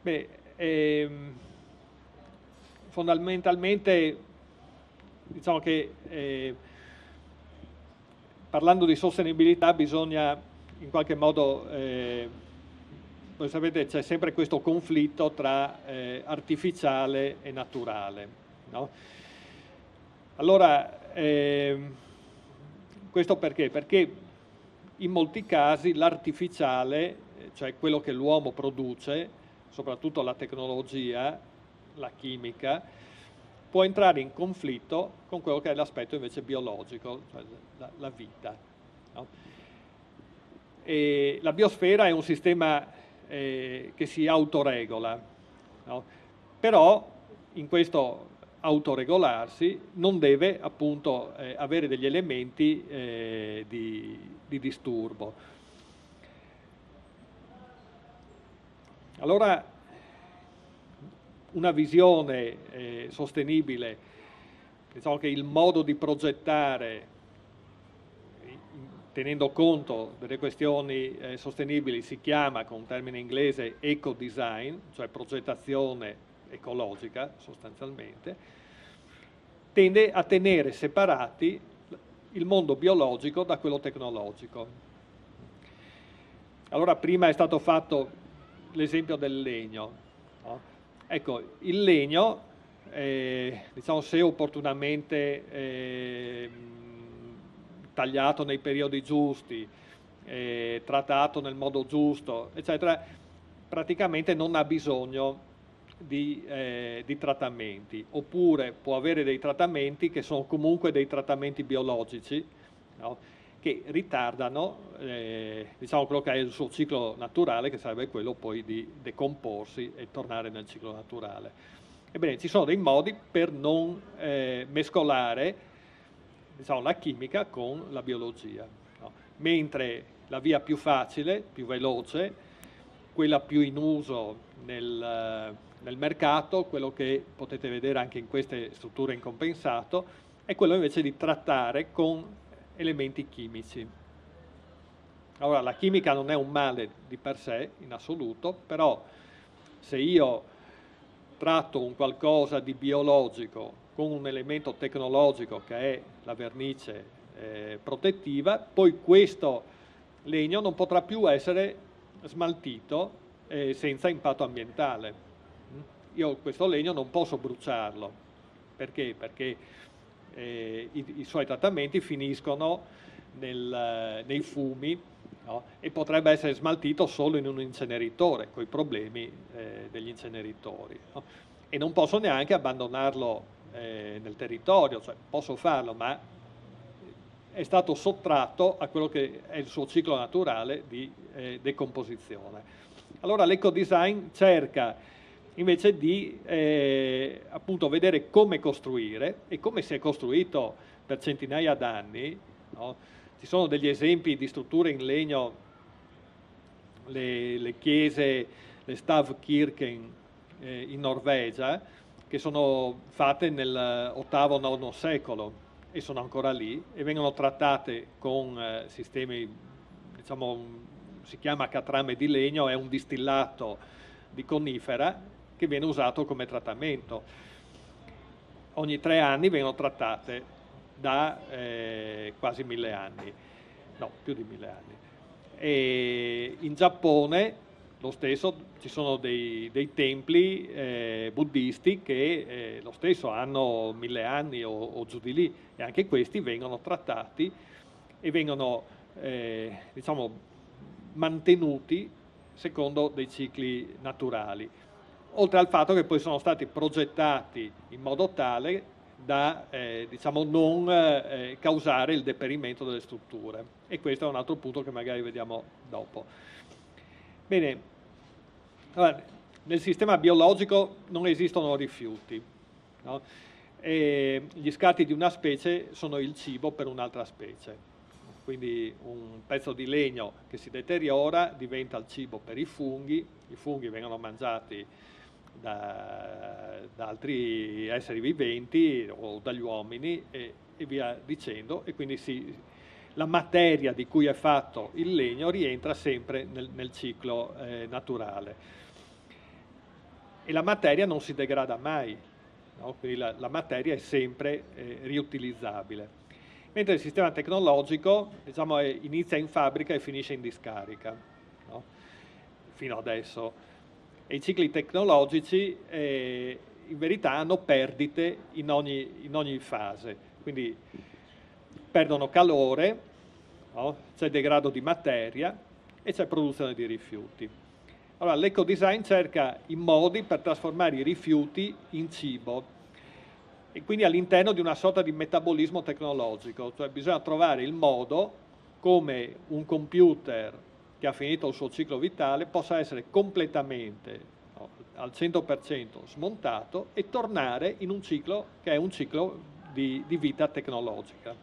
Beh, fondamentalmente diciamo che parlando di sostenibilità bisogna in qualche modo, voi sapete c'è sempre questo conflitto tra artificiale e naturale, no? Allora, questo perché? Perché in molti casi l'artificiale, cioè quello che l'uomo produce, soprattutto la tecnologia, la chimica, può entrare in conflitto con quello che è l'aspetto invece biologico, cioè la vita, no? E la biosfera è un sistema che si autoregola, no? Però in questo autoregolarsi non deve appunto avere degli elementi di disturbo. Allora una visione sostenibile, diciamo che il modo di progettare, tenendo conto delle questioni sostenibili, si chiama con un termine inglese eco-design, cioè progettazione ecologica sostanzialmente, tende a tenere separati il mondo biologico da quello tecnologico. Allora prima è stato fatto l'esempio del legno, no? Ecco, il legno, diciamo, se opportunamente tagliato nei periodi giusti, trattato nel modo giusto, eccetera, praticamente non ha bisogno di trattamenti, oppure può avere dei trattamenti che sono comunque dei trattamenti biologici, no? Che ritardano diciamo quello che è il suo ciclo naturale, che sarebbe quello poi di decomporsi e tornare nel ciclo naturale. Ebbene, ci sono dei modi per non mescolare, diciamo, la chimica con la biologia, no? Mentre la via più facile, più veloce, quella più in uso nel mercato, quello che potete vedere anche in queste strutture in compensato, è quello invece di trattare con elementi chimici. Allora, la chimica non è un male di per sé, in assoluto, però se io tratto un qualcosa di biologico con un elemento tecnologico che è la vernice protettiva, poi questo legno non potrà più essere smaltito senza impatto ambientale. Io questo legno non posso bruciarlo. Perché? Perché i suoi trattamenti finiscono nei fumi, no? E potrebbe essere smaltito solo in un inceneritore, con i problemi degli inceneritori, no? E non posso neanche abbandonarlo nel territorio, cioè posso farlo, ma è stato sottratto a quello che è il suo ciclo naturale di decomposizione. Allora l'ecodesign cerca invece di appunto vedere come costruire e come si è costruito per centinaia d'anni, no? Ci sono degli esempi di strutture in legno, le chiese, le stavkirken in Norvegia, che sono fatte nel VIII-IX secolo e sono ancora lì e vengono trattate con sistemi, diciamo, si chiama catrame di legno, è un distillato di conifera che viene usato come trattamento. Ogni 3 anni vengono trattate da quasi 1000 anni, no, più di 1000 anni. E in Giappone lo stesso, ci sono dei templi buddisti che lo stesso hanno 1000 anni o giù di lì, e anche questi vengono trattati e vengono diciamo, mantenuti secondo dei cicli naturali, oltre al fatto che poi sono stati progettati in modo tale da diciamo, non causare il deperimento delle strutture, e questo è un altro punto che magari vediamo dopo. Bene, allora, nel sistema biologico non esistono rifiuti, no? E gli scarti di una specie sono il cibo per un'altra specie. Quindi un pezzo di legno che si deteriora diventa il cibo per i funghi vengono mangiati da altri esseri viventi o dagli uomini e via dicendo, e quindi la materia di cui è fatto il legno rientra sempre nel ciclo naturale. e la materia non si degrada mai, no? Quindi la materia è sempre riutilizzabile. Mentre il sistema tecnologico, diciamo, inizia in fabbrica e finisce in discarica, no? Fino adesso. E i cicli tecnologici in verità hanno perdite in ogni fase, quindi perdono calore, no? C'è degrado di materia e c'è produzione di rifiuti. Allora l'ecodesign cerca i modi per trasformare i rifiuti in cibo e quindi all'interno di una sorta di metabolismo tecnologico, cioè bisogna trovare il modo come un computer che ha finito il suo ciclo vitale possa essere completamente, no, al 100% smontato e tornare in un ciclo che è un ciclo di vita tecnologica.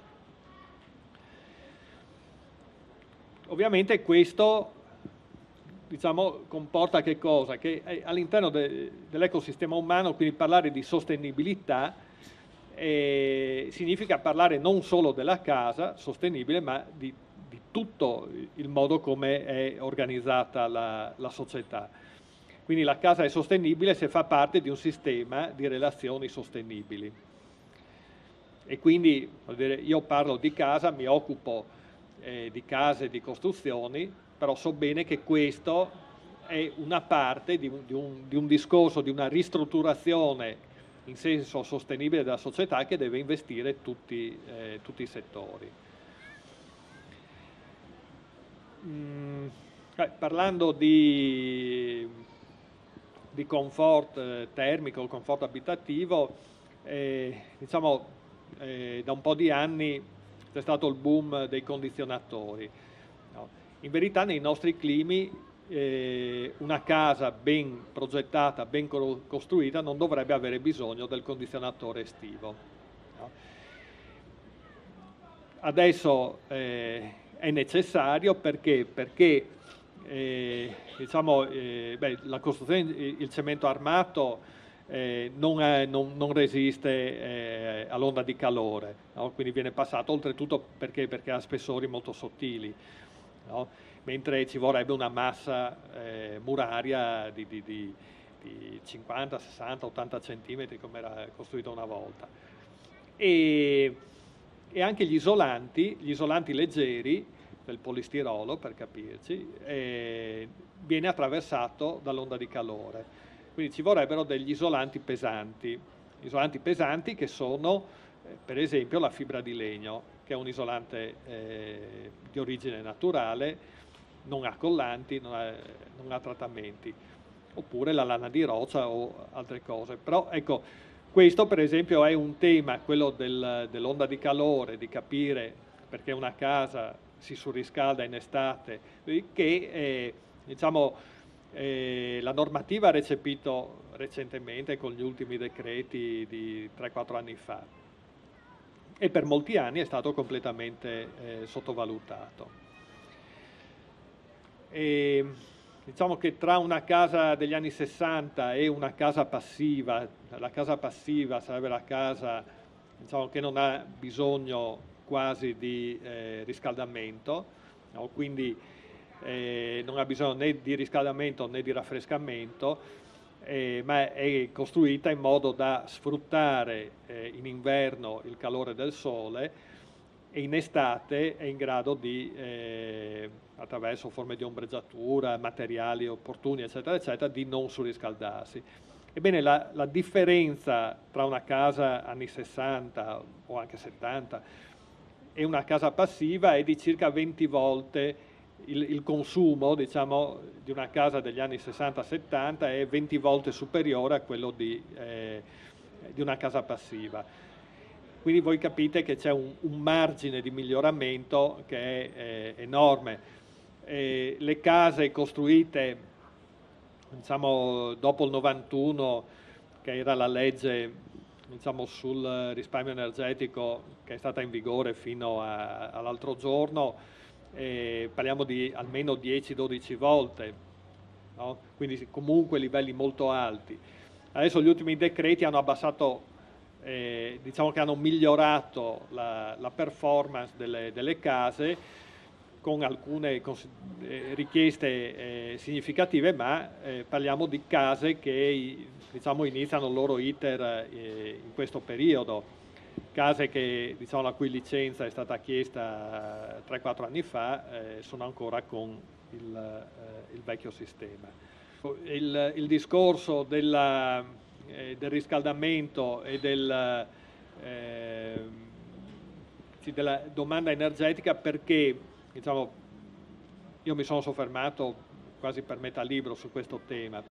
Ovviamente questo, diciamo, comporta che cosa? Che all'interno dell'ecosistema umano, quindi parlare di sostenibilità significa parlare non solo della casa sostenibile, ma di tutto il modo come è organizzata la società. Quindi la casa è sostenibile se fa parte di un sistema di relazioni sostenibili. E quindi io parlo di casa, mi occupo di case e di costruzioni, però so bene che questo è una parte di un discorso, di una ristrutturazione in senso sostenibile della società che deve investire tutti i settori. Parlando di comfort termico, comfort abitativo, diciamo da un po' di anni c'è stato il boom dei condizionatori. No? In verità nei nostri climi una casa ben progettata, ben costruita non dovrebbe avere bisogno del condizionatore estivo. No? Adesso è necessario perché diciamo, la costruzione, il cemento armato non resiste all'onda di calore, no? Quindi viene passato, oltretutto perché ha spessori molto sottili, no? Mentre ci vorrebbe una massa muraria di 50, 60, 80 centimetri come era costruita una volta. E anche gli isolanti leggeri del polistirolo, per capirci, viene attraversato dall'onda di calore. Quindi ci vorrebbero degli isolanti pesanti che sono per esempio la fibra di legno, che è un isolante di origine naturale, non ha collanti, non ha trattamenti, oppure la lana di roccia o altre cose. Però ecco, questo per esempio è un tema, quello dell'onda di calore, di capire perché una casa si surriscalda in estate, che diciamo, la normativa ha recepito recentemente con gli ultimi decreti di 3-4 anni fa e per molti anni è stato completamente sottovalutato. E diciamo che tra una casa degli anni 60 e una casa passiva, la casa passiva sarebbe la casa, diciamo, che non ha bisogno quasi di riscaldamento, no? Quindi non ha bisogno né di riscaldamento né di raffrescamento, ma è costruita in modo da sfruttare in inverno il calore del sole e in estate è in grado di, attraverso forme di ombreggiatura, materiali opportuni, eccetera, eccetera, di non surriscaldarsi. Ebbene, la differenza tra una casa anni 60 o anche 70 e una casa passiva è di circa 20 volte il consumo, diciamo, di una casa degli anni 60-70 è 20 volte superiore a quello di una casa passiva. Quindi voi capite che c'è un margine di miglioramento che è enorme. Le case costruite, diciamo, dopo il 91, che era la legge, diciamo, sul risparmio energetico che è stata in vigore fino all'altro giorno, parliamo di almeno 10-12 volte, no? Quindi comunque livelli molto alti. Adesso gli ultimi decreti hanno abbassato, diciamo che hanno migliorato la performance delle case con alcune richieste significative, ma parliamo di case che diciamo, iniziano il loro iter in questo periodo. Case che, diciamo, la cui licenza è stata chiesta 3-4 anni fa, sono ancora con il vecchio sistema. Il discorso del riscaldamento e della domanda energetica, perché, diciamo, io mi sono soffermato quasi per metà libro su questo tema,